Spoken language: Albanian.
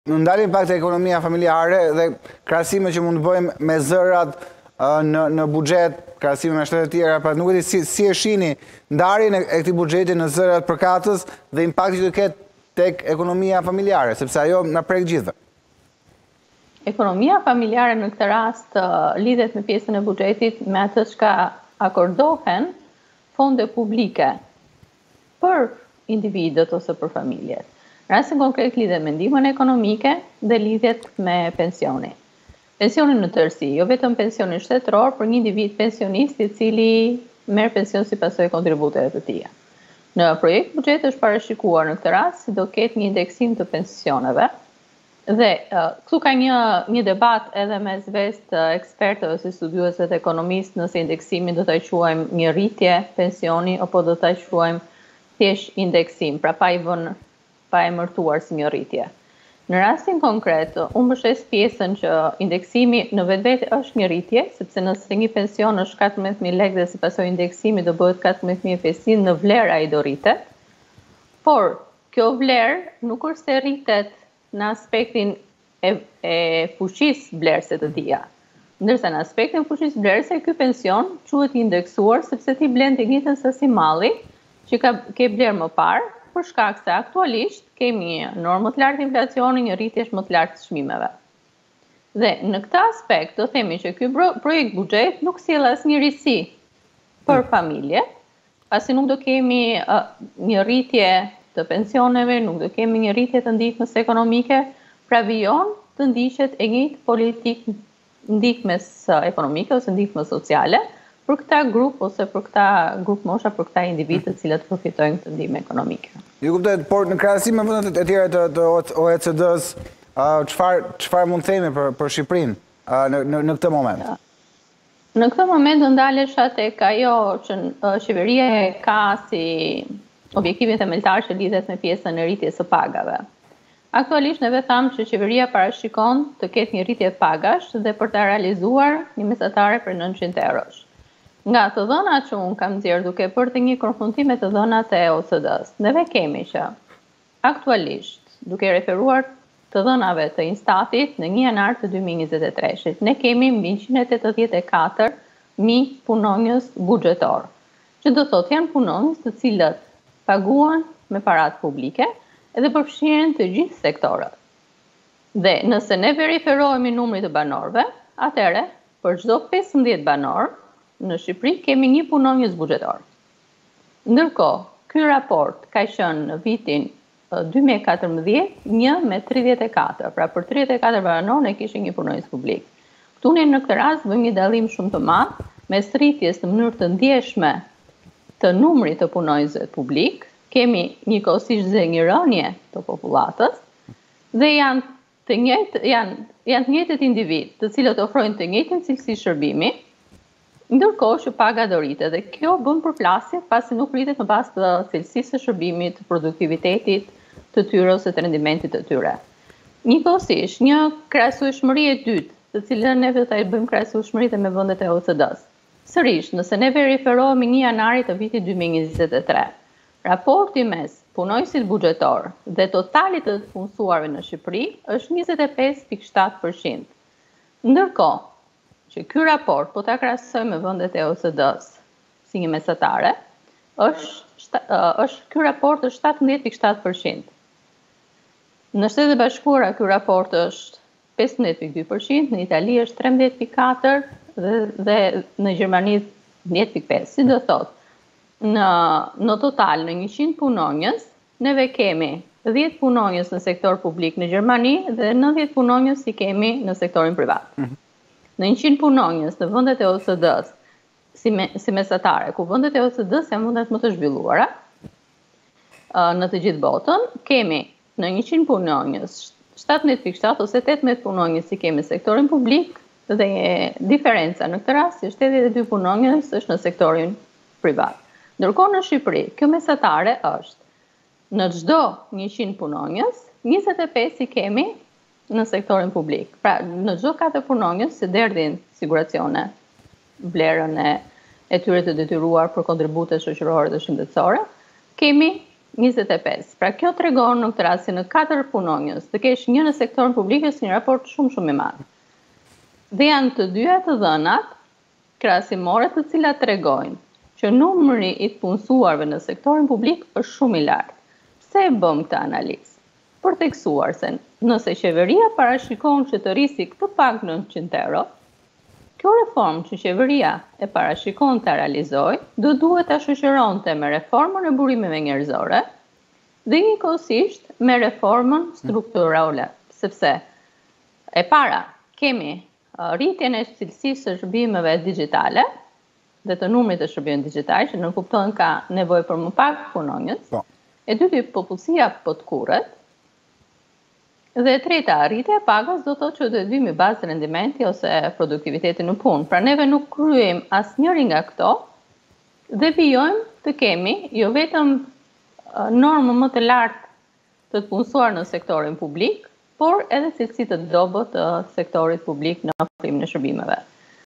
Në ndalim pak të ekonomia familjare dhe krahasime që mund të bëjmë me zërat në buxhet, krahasime me shtetet tjera, pra nuk e di si e shihni ndarjen e këtij buxheti në zërat përkatës dhe impakti që do ketë tek ekonomia familjare, sepse ajo na prek gjithë. Ekonomia familjare në këtë rast lidhet me pjesën e buxhetit me atë që akordohen fonde publike për individët ose për familjet. Në rastin konkret lidhet me ndihmën ekonomike dhe lidhet me pensioni. Pensionin në tërësi, jo vetëm pensionin shtetëror për një individ pensionist I cili merr pension si pasojë e kontributeve të tij. Në projekt buxhet është parashikuar në këtë rast se do ketë një indeksim të pensioneve dhe këtu ka një debat edhe mes veç të ekspertëve ose studiuesve të ekonomistë nëse indeksimin do ta quajmë një rritje pensioni apo do ta quajmë thjesht indeksim, pra pa emërtuar si një rritje. Në rastin konkret, unë mbështes pjesën që indeksimi në vetvete është një rritje, sepse nëse një pension është 14.000 lekë dhe si pasojë indeksimi do bëhet 14.500 në vlerë ai do rritet. Por kjo vlerë nuk është se rritet në aspektin e fuqisë vlerëse të tija. Ndërsa në aspektin fuqisë vlerëse ky pension quhet indeksuar sepse ti blen të njëjtën sasi malli që ke bler më parë, për shkak se aktualisht kemi një normë më të lartë inflacioni, një rritje më të lartë të çmimeve. Dhe në këtë aspekt do themi që ky projekt buxhet nuk sjell asnjë risi për familje, pasi nuk do kemi një rritje të pensioneve, nuk do kemi një rritje të ndihmës ekonomike, pra vijon të ndiqet e njëjtë politikë ndihmës ekonomike ose ndihmës sociale për këta grup ose për këta grup mosha, për këta individ të cilët përfitojnë këtë ndihmë ekonomike. Ju kuptoj, por në krahasim me vendet e tjera të OECD-s, çfarë mund të themi për Shqipërinë në këtë moment? Në këtë moment do ndalesha tek ajo që qeveria e ka si objektivin themeltar që lidhet me pjesën e rritjes së pagave. Aktualisht neve thamë që qeveria parashikon të ketë një rritje pagash dhe për ta realizuar një mesatare për 900 eurosh. Nga të dhënat që unë kam nxjerrë duke bërë një konfrontim me të dhënat e OECD-s, neve kemi që aktualisht, duke referuar të dhënave të Instatit në 1 janar të 2023, ne kemi mbi 184.000 punonjës buxhetor, që do thotë janë punonjës të cilët paguan me paratë publike edhe përfshihen të gjithë sektorët. Dhe nëse ne veriferohemi numrin të banorëve, atëherë për çdo 15 banor në Shqipëri kemi një punonjës buxhetor. Ndërkohë, ky raport ka qenë në vitin 2014 1 me 34, pra për 34 banor ne kishim një punonjës publik. Këtu ne në këtë rast bëjmë një dallim shumë të madh mes rritjes në mënyrë të ndjeshme të numrit të punonjësve publik, kemi njëkohësisht dhe një rënje të popullatës dhe janë të njëjtët individ, të cilët ofrojnë të njëjtin cilësi shërbimi, ndërkohë që paga do rritet dhe kjo bën përplasje pasi nuk rritet në bazë të cilësisë së shërbimit, të produktivitetit të tyre ose të rendimentit të tyre. Njëkohësisht, një krahasueshmëri e dytë, të cilën ne do ta bëjmë krahasueshmëritë me vendet e OECD-s. Sërish, nëse ne veriferohemi 1 janarit të vitit 2023, raporti mes punonjësit buxhetor dhe totalit të punësuarve në Shqipëri është 25.7%. Ndërkohë që ky raport, po ta krahasojmë me vendet e OECD-s si një mesatare, ky raport është 17.7%. Në Shtetet e Bashkuara ky raport është 15.2%, në Itali është 13.4% dhe në Gjermani 10.5%. Si do thotë, në total në 100 punonjës, neve kemi 10 punonjës në sektor publik në Gjermani dhe 90 punonjës si kemi në sektorin privat. Në 100 punonjës në vendet e OECD-s si mesatare, ku vendet e OECD-s janë vendet më të zhvilluara në të gjithë botën, kemi në 100 punonjës 17.7 ose 18 punonjës si kemi në sektorin publik dhe diferenca në këtë rast si 82 punonjës është në sektorin privat. Ndërkohë në Shqipëri, kjo mesatare është në çdo 100 punonjës, 25 si kemi në sektorin publik. Pra, në çdo 4 punonjës që derdhin siguracione, vlerën e tyre të detyruar për kontribute shoqërore dhe shëndetësore, kemi 25. Pra kjo tregon në këtë rast se në 4 punonjës të kesh një në sektorin publik është një raport shumë i madh. Dhe janë të dyja të dhënat krahasimore të cilat tregojnë që numri i të punësuarve në sektorin publik është shumë i lartë. Pse e bëm këtë analizë? Për teksuar se nëse qeveria parashikon që të rrisi këtë pak 900 euro, kjo reformë që qeveria e parashikon të realizoj, duhet të shoqëronte me reformën e burimeve njerëzore dhe njëkohësisht me reformën strukturale, sepse e para kemi rritjen e cilësisë së shërbimeve digjitale dhe të numrit të shërbimeve digjitale, që në kupton ka nevojë për më pak punonjës. E dyti, popullsia po të kurret. Dhe e treta, rritja e pagës do të thotë që do të vijmë me bazë rendimenti ose produktiviteti në punë. Pra neve nuk kryejm asnjëri nga këto dhe vijojmë të kemi jo vetëm normë më të lartë të punësuar në sektorin publik, por edhe cilësi të dobët të sektorit publik në ofrimin e shërbimeve.